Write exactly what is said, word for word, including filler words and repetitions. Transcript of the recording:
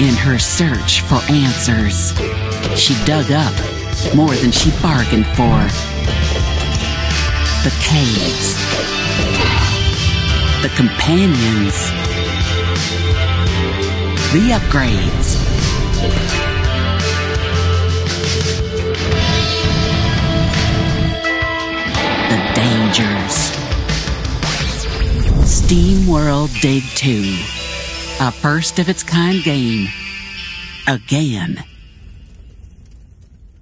In her search for answers, she dug up more than she bargained for. The caves, the companions, the upgrades. The dangers. Steam World Dig two. A first of its kind game. Again.